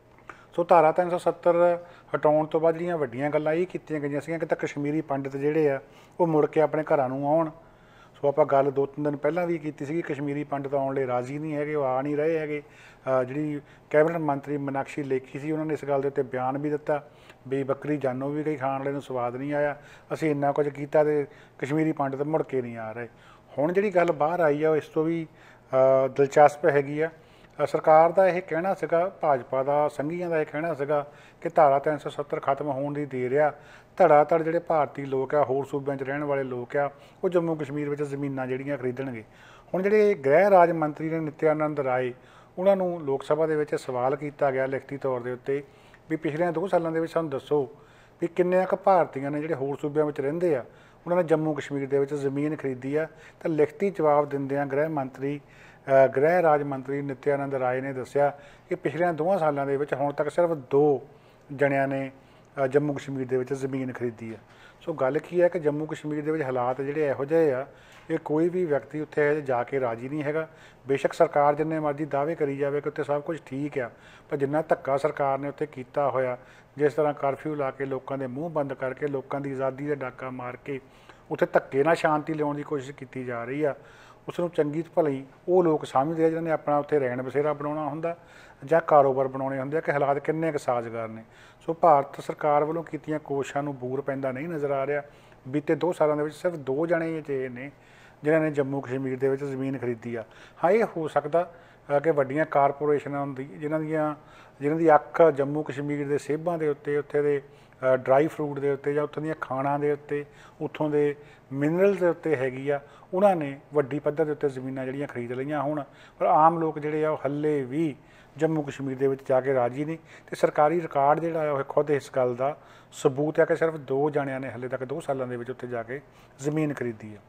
सो धारा तीन सौ सत्तर हटाउण तो बाद जिहड़ियां वड्डियां गल्लां ये कीतियां गईयां सीगियां कि तां कश्मीरी पंडित जिहड़े आ वो मुड़ के अपने घरां नूं आउण। सो आपां गल दो तीन दिन पहलां भी कीती सीगी, कश्मीरी पंडित आउण लई राजी नहीं हैगे, वो आ नहीं रहे हैगे। जिहड़ी कैबिनेट मंत्री मीनाक्षी लेखी सी उन्होंने इस गल दे उत्ते बयान भी दित्ता भी बकरी जानो भी गई, खाण वाले नूं स्वाद नहीं आया, असीं इन्ना कुछ कीता ते कश्मीरी पंडित मुड़ के नहीं आ रहे। हुण जिहड़ी गल बाहर आई आ इस तो भी दिलचस्प हैगी आ। सरकार का यह कहना सीगा, भाजपा का संघीआं का यह कहना सीगा कि धारा तीन सौ सत्तर खत्म होने की देर आ, धड़ाधड़ जिहड़े भारतीय लोग आ होर सूबिਆਂ 'ਚ रहण वाले लोग आ वो जम्मू कश्मीर ਵਿੱਚ ਜ਼ਮੀਨਾਂ ਜਿਹੜੀਆਂ ਖਰੀਦਣਗੇ। ਹੁਣ ਜਿਹੜੇ गृह राज मंत्री ने नित्यानंद राय ਉਹਨਾਂ ਨੂੰ ਲੋਕ ਸਭਾ ਦੇ ਵਿੱਚ ਸਵਾਲ ਕੀਤਾ ਗਿਆ ਲਿਖਤੀ ਤੌਰ ਦੇ ਉੱਤੇ ਵੀ ਪਿਛਲੇ ਦੋ ਸਾਲਾਂ ਦੇ ਵਿੱਚ ਸਾਨੂੰ ਦੱਸੋ ਵੀ ਕਿੰਨੇ ਕੁ ਭਾਰਤੀਆਂ ਨੇ ਜਿਹੜੇ ਹੋਰ ਸੂਬਿਆਂ ਵਿੱਚ ਰਹਿੰਦੇ ਆ ਉਹਨਾਂ ਨੇ ਜੰਮੂ ਕਸ਼ਮੀਰ ਦੇ ਵਿੱਚ ਜ਼ਮੀਨ ਖਰੀਦੀ ਆ। ਤਾਂ ਲਿਖਤੀ ਜਵਾਬ ਦਿੰਦਿਆਂ ਗ੍ਰਹਿ ਮੰਤਰੀ गृह राज मंत्री नित्यानंद राय ने दस्सिया कि पिछले दो सालों के हुण तक सिर्फ दो जणियां ने जम्मू कश्मीर के जमीन खरीदी है। सो गल की है कि जम्मू कश्मीर के हालात जिहड़े इहो जिहे आ ये कोई भी व्यक्ति उत्थे जाके राजी नहीं हैगा। बेशक सरकार जिन्ने मर्जी दावे करी जाए कि उत्थे सब कुछ ठीक आ, पर जिन्ना धक्का सरकार ने उत्थे कीता होया, जिस तरह कर्फ्यू ला के लोगों के मूँह बंद करके लोगों की आज़ादी का डाका मार के उत्थे धक्के नाल शांति लियाउण की कोशिश की जा रही है, उसनूं चंगी भली वो लोग समझते हैं जिन्होंने अपना उत्थे रहन बसेरा बनाउणा हुंदा जां कारोबार बनाउणे हुंदे कि हालात किन्ने क साजगार ने। सो भारत सरकार वालों कीतियां कोशिशां नूं बूर पैंदा नहीं नज़र आ रहा। बीते दो सालों के सिर्फ दो जणे जे ने जिन्हां ने जम्मू कश्मीर के जमीन खरीदी आ। हाँ, ये हो सकता कि वड्डियां कारपोरेशनां दी जिन्हां दियां जिन्हां दी अख जम्मू कश्मीर के सेबां दे उत्ते उत्थे दे ड्राई फ्रूट के उत्ते जां उत्थों दीयां खाणां दे उत्ते उत्थों दे मिनरल के उत्ते हैगी आ, उन्होंने वड्डी पद्धर के उत्ते जमीनां जिहड़ियां खरीद लईआं होण। पर आम लोग जिहड़े आ हल्ले भी जम्मू कश्मीर के विच जाके राजी नहीं। तो सरकारी रिकॉर्ड जिहड़ा आ खुद इस गल का सबूत है कि सिर्फ दो जणियां ने हले तक दो सालों के उत्थे जाके जमीन खरीदी है।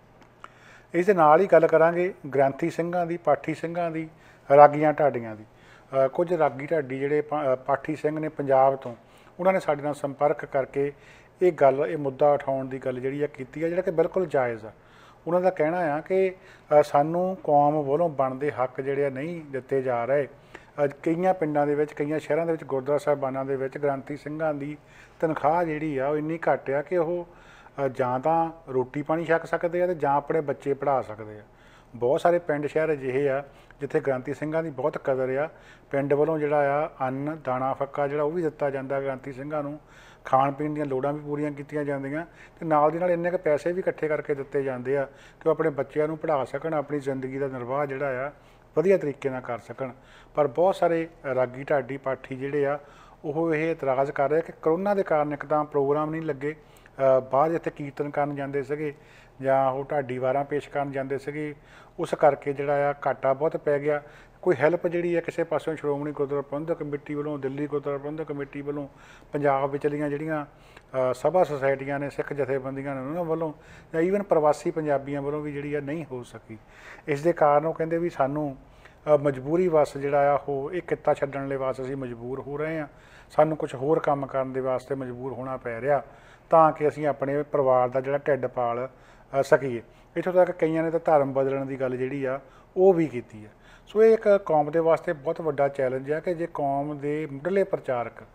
इस दे नाल ही गल करांगे ग्रंथी सिंघां दी, पाठी सिंघां दी, रागियां ढाडियां दी। कुछ रागी ढाडी जिहड़े पाठी सिंह ने पंजाब तो उन्होंने साडे नाल संपर्क करके ये गल ये मुद्दा उठाउण दी गल जिहड़ी आ कीती है, जिहड़ा कि बिल्कुल जायज़ आ। उन्हों का कहना है कि सानू कौम वालों बनते हक जिहड़े नहीं दिते जा रहे। कई पिंडां दे विच कई शहरां दे विच गुरुद्वारा साहिबानां दे विच ग्रंथी सिंघां दी तनख्वाह जिहड़ी आ इन्नी घट आ कि वह जां तां रोटी पानी छक सकदे आ ते जां अपने बच्चे पढ़ा सकदे आ। बहुत सारे पिंड शहर अजिहे आ जिथे ग्रंथी सिंघां दी बहुत कदर आ। पिंड वालों जिहड़ा आ अन्न दाणा फक्का जिहड़ा वो भी दिता जांदा ग्रंथी सिंघां नूं, खाण पीण दीयां लोड़ां भी पूरीआं कीतीआं जांदियां ते नाल दी नाल इन्ने क पैसे भी इकट्ठे करके दित्ते जांदे आ कि वो अपने बच्चों नूं पढ़ा सकण, अपनी जिंदगी का निर्वाह जिहड़ा आ वधिया तरीके नाल कर सकण। पर बहुत सारे रागी ढाडी पाठी जिहड़े आ ਉਹ ਇਹ ਇਤਰਾਜ਼ ਕਰ ਰਹੇ ਕਿ ਕਰੋਨਾ ਦੇ ਕਾਰਨ ਇੱਕ ਤਾਂ ਪ੍ਰੋਗਰਾਮ ਨਹੀਂ ਲੱਗੇ, ਬਾਅਦ ਇੱਥੇ ਕੀਰਤਨ ਕਰਨ ਜਾਂਦੇ ਸੀਗੇ ਜਾਂ ਉਹ ਢਾਡੀ ਵਾਰਾਂ ਪੇਸ਼ ਕਰਨ ਜਾਂਦੇ ਸੀਗੇ, ਉਸ ਕਰਕੇ ਜਿਹੜਾ ਆ ਘਾਟਾ ਬਹੁਤ ਪੈ ਗਿਆ। ਕੋਈ ਹੈਲਪ ਜਿਹੜੀ ਹੈ ਕਿਸੇ ਪਾਸਿਓਂ ਸ਼੍ਰੋਮਣੀ ਗੁਰਦੁਆਰਾ ਪ੍ਰਬੰਧਕ ਕਮੇਟੀ ਵੱਲੋਂ, ਦਿੱਲੀ ਗੁਰਦੁਆਰਾ ਪ੍ਰਬੰਧਕ ਕਮੇਟੀ ਵੱਲੋਂ, ਪੰਜਾਬ ਵਿਚਲੀਆਂ ਜਿਹੜੀਆਂ ਸਭਾ ਸੁਸਾਇਟੀਆਂ ਨੇ, ਸਿੱਖ ਜਥੇਬੰਦੀਆਂ ਨੇ ਉਹਨਾਂ ਵੱਲੋਂ ਜਾਂ ਈਵਨ ਪ੍ਰਵਾਸੀ ਪੰਜਾਬੀਆਂ ਵੱਲੋਂ ਵੀ ਜਿਹੜੀ ਆ ਨਹੀਂ ਹੋ ਸਕੀ। ਇਸ ਦੇ ਕਾਰਨ ਉਹ ਕਹਿੰਦੇ ਵੀ ਸਾਨੂੰ ਮਜਬੂਰੀ ਵਸ ਜਿਹੜਾ ਆ ਉਹ ਇਹ ਕਿੱਤਾ ਛੱਡਣ ਲਈ ਵਾਸਤੇ ਅਸੀਂ ਮਜਬੂਰ ਹੋ ਰਹੇ ਹਾਂ, ਸਾਨੂੰ ਕੁਛ ਹੋਰ ਕੰਮ ਕਰਨ ਦੇ ਵਾਸਤੇ ਮਜਬੂਰ ਹੋਣਾ ਪੈ ਰਿਹਾ ਤਾਂ ਕਿ ਅਸੀਂ ਆਪਣੇ ਪਰਿਵਾਰ ਦਾ ਜਿਹੜਾ ਢਿੱਡ ਪਾਲ ਸਕੀਏ। ਇੱਥੋਂ ਤੱਕ ਕਈਆਂ ਨੇ ਤਾਂ ਧਰਮ ਬਦਲਣ ਦੀ ਗੱਲ ਜਿਹੜੀ ਆ ਉਹ ਵੀ ਕੀਤੀ ਹੈ। ਸੋ ਇਹ ਇੱਕ ਕੌਮ ਦੇ ਵਾਸਤੇ ਬਹੁਤ ਵੱਡਾ ਚੈਲੰਜ ਹੈ ਕਿ ਜੇ ਕੌਮ ਦੇ ਮੁੱਢਲੇ ਪ੍ਰਚਾਰਕ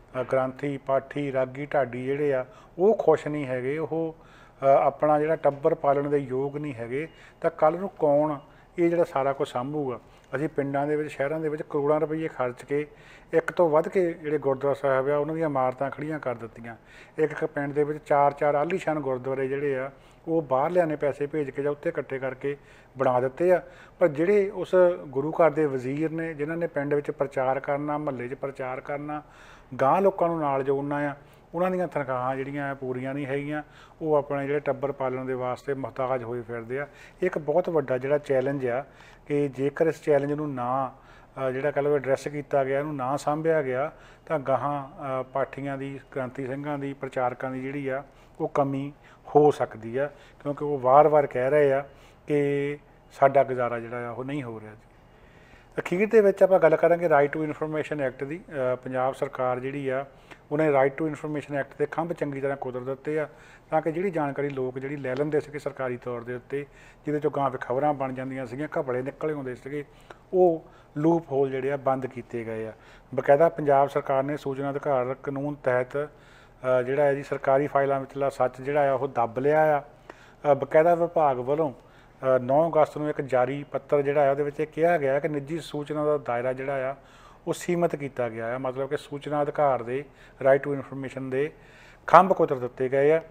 ਗ੍ਰੰਥੀ ਪਾਠੀ ਰਾਗੀ ਢਾਡੀ ਜਿਹੜੇ ਆ ਉਹ ਖੁਸ਼ ਨਹੀਂ ਹੈਗੇ, ਉਹ ਆਪਣਾ ਜਿਹੜਾ ਟੱਬਰ ਪਾਲਣ ਦੇ ਯੋਗ ਨਹੀਂ ਹੈਗੇ, ਤਾਂ ਕੱਲ੍ਹ ਨੂੰ ਕੌਣ ਇਹ ਜਿਹੜਾ ਸਾਰਾ ਕੁਝ ਸਾਂਭੂਗਾ। ਅਸੀਂ ਪਿੰਡਾਂ ਦੇ ਵਿੱਚ ਸ਼ਹਿਰਾਂ ਦੇ ਵਿੱਚ ਕਰੋੜਾਂ ਰੁਪਈਏ ਖਰਚ ਕੇ ਇੱਕ ਤੋਂ ਵੱਧ ਕੇ ਜਿਹੜੇ ਗੁਰਦੁਆਰਾ ਸਾਹਿਬ ਆ ਉਹਨਾਂ ਦੀਆਂ ਇਮਾਰਤਾਂ ਖੜੀਆਂ ਕਰ ਦਿੱਤੀਆਂ। ਇੱਕ ਇੱਕ ਪਿੰਡ ਦੇ ਵਿੱਚ ਚਾਰ ਚਾਰ ਆਲੀਸ਼ਾਨ ਗੁਰਦੁਆਰੇ ਜਿਹੜੇ ਆ ਉਹ ਬਾਹਰਲਿਆਂ ਨੇ ਪੈਸੇ ਭੇਜ ਕੇ ਜਾਂ ਉੱਥੇ ਇਕੱਠੇ ਕਰਕੇ ਬਣਾ ਦਿੱਤੇ ਆ। ਪਰ ਜਿਹੜੇ ਉਸ ਗੁਰੂ ਘਰ ਦੇ ਵਜ਼ੀਰ ਨੇ ਜਿਨ੍ਹਾਂ ਨੇ ਪਿੰਡ ਵਿੱਚ ਪ੍ਰਚਾਰ ਕਰਨਾ, ਮਹੱਲੇ 'ਚ ਪ੍ਰਚਾਰ ਕਰਨਾ, ਗਾਂਹ ਲੋਕਾਂ ਨੂੰ ਨਾਲ ਜੋੜਨਾ ਆ, ਉਹਨਾਂ ਦੀਆਂ ਤਨਖਾਹਾਂ ਜਿਹੜੀਆਂ ਪੂਰੀਆਂ ਨਹੀਂ ਹੈਗੀਆਂ। ਉਹ ਆਪਣੇ ਜਿਹੜੇ ਟੱਬਰ ਪਾਲਣ ਦੇ ਵਾਸਤੇ ਮੁਹਤਾਜ ਹੋਏ ਫਿਰਦੇ ਆ। ਇੱਕ ਬਹੁਤ ਵੱਡਾ ਜਿਹੜਾ ਚੈਲੰਜ ਆ ਕਿ ਜੇਕਰ ਇਸ ਚੈਲੰਜ ਨੂੰ ਨਾ ਜਿਹੜਾ ਕਹਿ ਲਓ ਐਡਰੈਸ ਕੀਤਾ ਗਿਆ, ਇਹਨੂੰ ਨਾ ਸਾਂਭਿਆ ਗਿਆ, ਤਾਂ ਗਾਹਾਂ ਪਾਠੀਆਂ ਦੀ, ਗ੍ਰੰਥੀ ਸਿੰਘਾਂ ਦੀ, ਪ੍ਰਚਾਰਕਾਂ ਦੀ ਜਿਹੜੀ ਆ ਉਹ ਕਮੀ ਹੋ ਸਕਦੀ ਆ, ਕਿਉਂਕਿ ਉਹ ਵਾਰ-ਵਾਰ ਕਹਿ ਰਹੇ ਆ ਕਿ ਸਾਡਾ ਗੁਜ਼ਾਰਾ ਜਿਹੜਾ ਆ ਉਹ ਨਹੀਂ ਹੋ ਰਿਹਾ ਜੀ। ਅਖੀਰ ਦੇ ਵਿੱਚ ਆਪਾਂ ਗੱਲ ਕਰਾਂਗੇ ਰਾਈਟ ਟੂ ਇਨਫੋਰਮੇਸ਼ਨ ਐਕਟ ਦੀ। ਪੰਜਾਬ ਸਰਕਾਰ ਜਿਹੜੀ ਆ ਉਹਨੇ ਰਾਈਟ ਟੂ ਇਨਫੋਰਮੇਸ਼ਨ ਐਕਟ ਦੇ ਖੰਭ ਚੰਗੀ ਤਰ੍ਹਾਂ ਕੁਤਰ ਦਿੱਤੇ ਆ, ਤਾਂ ਕਿ ਜਿਹੜੀ ਜਾਣਕਾਰੀ ਲੋਕ ਜਿਹੜੀ ਲੈ ਲੈਂਦੇ ਸੀਗੇ ਸਰਕਾਰੀ ਤੌਰ ਦੇ ਉੱਤੇ, ਜਿਹਦੇ 'ਚੋਂ ਗਾਂਹ ਖਬਰਾਂ ਬਣ ਜਾਂਦੀਆਂ ਸੀਗੀਆਂ, ਘਪਲੇ ਨਿਕਲੇ ਆਉਂਦੇ ਸੀਗੇ, ਉਹ ਲੂਪ ਹੋਲ ਜਿਹੜੇ ਆ ਬੰਦ ਕੀਤੇ ਗਏ ਆ। ਬਕਾਇਦਾ ਪੰਜਾਬ ਸਰਕਾਰ ਨੇ ਸੂਚਨਾ ਅਧਿਕਾਰ ਕਾਨੂੰਨ ਤਹਿਤ ਜਿਹੜਾ ਹੈ ਜੀ ਸਰਕਾਰੀ ਫਾਈਲਾਂ ਵਿਚਲਾ ਸੱਚ ਜਿਹੜਾ ਆ ਉਹ ਦੱਬ ਲਿਆ ਆ। ਬਕਾਇਦਾ ਵਿਭਾਗ ਵੱਲੋਂ ਨੌਂ ਅਗਸਤ ਨੂੰ ਇੱਕ ਜਾਰੀ ਪੱਤਰ ਜਿਹੜਾ ਆ ਉਹਦੇ ਵਿੱਚ ਇਹ ਕਿਹਾ ਗਿਆ ਕਿ ਨਿੱਜੀ ਸੂਚਨਾ ਦਾ ਦਾਇਰਾ ਜਿਹੜਾ ਆ ਉਹ ਸੀਮਤ ਕੀਤਾ ਗਿਆ ਆ। ਮਤਲਬ ਕਿ ਸੂਚਨਾ ਅਧਿਕਾਰ ਦੇ, ਰਾਈਟ ਟੂ ਇਨਫੋਰਮੇਸ਼ਨ ਦੇ ਖੰਭ ਕੁਤਰ ਦਿੱਤੇ ਗਏ ਆ।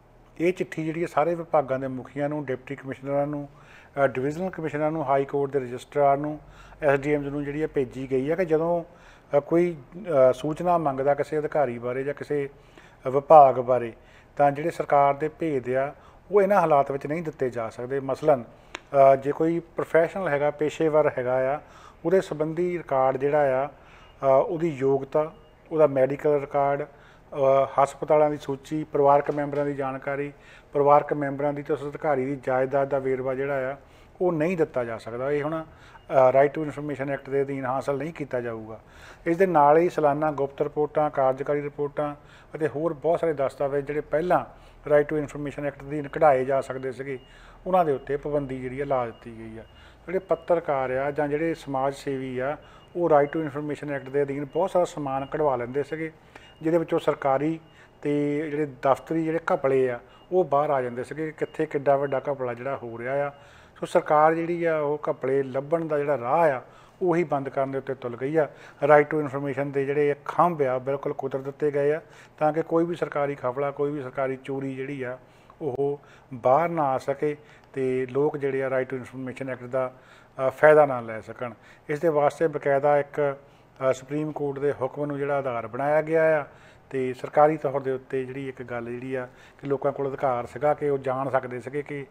ਇਹ ਚਿੱਠੀ ਜਿਹੜੀ ਸਾਰੇ ਵਿਭਾਗਾਂ ਦੇ ਮੁਖੀਆਂ ਨੂੰ, ਡਿਪਟੀ ਕਮਿਸ਼ਨਰਾਂ ਨੂੰ, ਡਿਵੀਜ਼ਨਲ ਕਮਿਸ਼ਨਰਾਂ ਨੂੰ, ਹਾਈ ਕੋਰਟ ਦੇ ਰਜਿਸਟਰਾਰ ਨੂੰ, ਐਸ ਡੀ ਐਮਜ਼ ਨੂੰ ਜਿਹੜੀ ਆ ਭੇਜੀ ਗਈ ਹੈ ਕਿ ਜਦੋਂ ਕੋਈ ਸੂਚਨਾ ਮੰਗਦਾ ਕਿਸੇ ਅਧਿਕਾਰੀ ਬਾਰੇ ਜਾਂ ਕਿਸੇ ਵਿਭਾਗ ਬਾਰੇ, ਤਾਂ ਜਿਹੜੇ ਸਰਕਾਰ ਦੇ ਭੇਦ ਆ ਉਹ ਇਹਨਾਂ ਹਾਲਾਤ ਵਿੱਚ ਨਹੀਂ ਦਿੱਤੇ ਜਾ ਸਕਦੇ। ਮਸਲਨ ਜੇ ਕੋਈ ਪ੍ਰੋਫੈਸ਼ਨਲ ਹੈਗਾ, ਪੇਸ਼ੇਵਰ ਹੈਗਾ ਆ, ਉਹਦੇ ਸੰਬੰਧੀ ਰਿਕਾਰਡ ਜਿਹੜਾ ਆ ਉਹਦੀ ਯੋਗਤਾ, ਉਹਦਾ ਮੈਡੀਕਲ ਰਿਕਾਰਡ, ਹਸਪਤਾਲਾਂ ਦੀ ਸੂਚੀ, ਪਰਿਵਾਰਕ ਮੈਂਬਰਾਂ ਦੀ ਜਾਣਕਾਰੀ, ਪਰਿਵਾਰਕ ਮੈਂਬਰਾਂ ਦੀ ਤੇ ਉਸ ਅਧਿਕਾਰੀ ਦੀ ਜਾਇਦਾਦ ਦਾ ਵੇਰਵਾ ਜਿਹੜਾ ਆ ਉਹ ਨਹੀਂ ਦਿੱਤਾ ਜਾ ਸਕਦਾ। ਇਹ ਹੁਣ ਰਾਈਟ ਟੂ ਇਨਫੋਰਮੇਸ਼ਨ ਐਕਟ ਦੇ ਅਧੀਨ ਹਾਸਲ ਨਹੀਂ ਕੀਤਾ ਜਾਊਗਾ। ਇਸ ਦੇ ਨਾਲ ਹੀ ਸਾਲਾਨਾ ਗੁਪਤ ਰਿਪੋਰਟਾਂ, ਕਾਰਜਕਾਰੀ ਰਿਪੋਰਟਾਂ ਅਤੇ ਹੋਰ ਬਹੁਤ ਸਾਰੇ ਦਸਤਾਵੇਜ਼ ਜਿਹੜੇ ਪਹਿਲਾਂ ਰਾਈਟ ਟੂ ਇਨਫੋਰਮੇਸ਼ਨ ਐਕਟ ਦੇ ਅਧੀਨ ਕਢਾਏ ਜਾ ਸਕਦੇ ਸੀਗੇ, ਉਹਨਾਂ ਦੇ ਉੱਤੇ ਪਾਬੰਦੀ ਜਿਹੜੀ ਆ ਲਾ ਦਿੱਤੀ ਗਈ ਆ। ਜਿਹੜੇ ਪੱਤਰਕਾਰ ਆ ਜਾਂ ਜਿਹੜੇ ਸਮਾਜ ਸੇਵੀ ਆ ਉਹ ਰਾਈਟ ਟੂ ਇਨਫੋਰਮੇਸ਼ਨ ਐਕਟ ਦੇ ਅਧੀਨ ਬਹੁਤ ਸਾਰਾ ਸਮਾਨ ਕਢਵਾ ਲੈਂਦੇ ਸੀਗੇ, ਜਿਹਦੇ ਵਿੱਚੋਂ ਸਰਕਾਰੀ ਅਤੇ ਜਿਹੜੇ ਦਫ਼ਤਰੀ ਜਿਹੜੇ ਘਪਲੇ ਆ ਉਹ ਬਾਹਰ ਆ ਜਾਂਦੇ ਸੀਗੇ, ਕਿੱਥੇ ਕਿੱਡਾ ਵੱਡਾ ਘਪਲਾ ਜਿਹੜਾ ਹੋ ਰਿਹਾ ਆ। ਸੋ ਸਰਕਾਰ ਜਿਹੜੀ ਆ ਉਹ ਘਪਲੇ ਲੱਭਣ ਦਾ ਜਿਹੜਾ ਰਾਹ ਆ ਉਹੀ ਬੰਦ ਕਰਨ ਦੇ ਉੱਤੇ ਤੁਲ ਗਈ ਆ। ਰਾਈਟ ਟੂ ਇਨਫੋਰਮੇਸ਼ਨ ਦੇ ਜਿਹੜੇ ਖੰਭ ਆ ਬਿਲਕੁਲ ਕੁਤਰ ਦਿੱਤੇ ਗਏ ਆ, ਤਾਂ ਕਿ ਕੋਈ ਵੀ ਸਰਕਾਰੀ ਖਪਲਾ, ਕੋਈ ਵੀ ਸਰਕਾਰੀ ਚੋਰੀ ਜਿਹੜੀ ਆ ਉਹ ਬਾਹਰ ਨਾ ਆ ਸਕੇ ਅਤੇ ਲੋਕ ਜਿਹੜੇ ਆ ਰਾਈਟ ਟੂ ਇਨਫੋਰਮੇਸ਼ਨ ਐਕਟ ਦਾ ਫਾਇਦਾ ਨਾ ਲੈ ਸਕਣ। ਇਸ ਦੇ ਵਾਸਤੇ ਬਕਾਇਦਾ ਇੱਕ ਸੁਪਰੀਮ ਕੋਰਟ ਦੇ ਹੁਕਮ ਨੂੰ ਜਿਹੜਾ ਆਧਾਰ ਬਣਾਇਆ ਗਿਆ ਆ, ਅਤੇ ਸਰਕਾਰੀ ਤੌਰ ਦੇ ਉੱਤੇ ਜਿਹੜੀ ਇੱਕ ਗੱਲ ਜਿਹੜੀ ਆ ਕਿ ਲੋਕਾਂ ਕੋਲ ਅਧਿਕਾਰ ਸੀਗਾ ਕਿ ਉਹ ਜਾਣ ਸਕਦੇ ਸੀਗੇ ਕਿ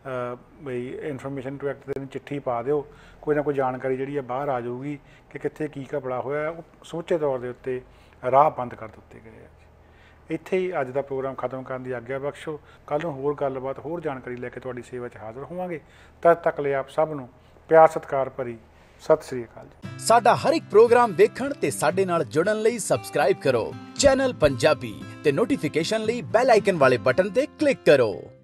ਬਈ ਇਨਫੋਰਮੇਸ਼ਨ ਟੂ ਐਕਟ ਦੇ ਨੂੰ ਚਿੱਠੀ ਪਾ ਦਿਓ, ਕੋਈ ਨਾ ਕੋਈ ਜਾਣਕਾਰੀ ਜਿਹੜੀ ਆ ਬਾਹਰ ਆ ਜਾਊਗੀ ਕਿ ਕਿੱਥੇ ਕੀ ਘਪਲਾ ਹੋਇਆ। ਉਹ ਸਮੁੱਚੇ ਤੌਰ ਦੇ ਉੱਤੇ ਰਾਹ ਬੰਦ ਕਰ ਦਿੱਤੇ ਗਏ ਆ। ਇੱਥੇ ਹੀ ਅੱਜ ਦਾ ਪ੍ਰੋਗਰਾਮ ਖਤਮ ਕਰਨ ਦੀ ਆਗਿਆ ਬਖਸ਼ੋ। ਕੱਲ੍ਹ ਨੂੰ ਹੋਰ ਗੱਲਬਾਤ, ਹੋਰ ਜਾਣਕਾਰੀ ਲੈ ਕੇ ਤੁਹਾਡੀ ਸੇਵਾ 'ਚ ਹਾਜ਼ਰ ਹੋਵਾਂਗੇ। ਤਦ ਤੱਕ ਲਈ ਆਪ ਸਭ ਨੂੰ ਪਿਆਰ ਸਤਿਕਾਰ ਭਰੀ ਸਤਿ ਸ੍ਰੀ ਅਕਾਲ ਜੀ। ਸਾਡਾ ਹਰ ਇੱਕ ਪ੍ਰੋਗਰਾਮ ਦੇਖਣ ਤੇ ਸਾਡੇ ਨਾਲ ਜੁੜਨ ਲਈ ਸਬਸਕ੍ਰਾਈਬ ਕਰੋ ਚੈਨਲ ਪੰਜਾਬੀ ਤੇ ਨੋਟੀਫਿਕੇਸ਼ਨ ਲਈ ਬੈਲ ਆਈਕਨ ਵਾਲੇ ਬਟਨ ਤੇ ਕਲਿੱਕ ਕਰੋ।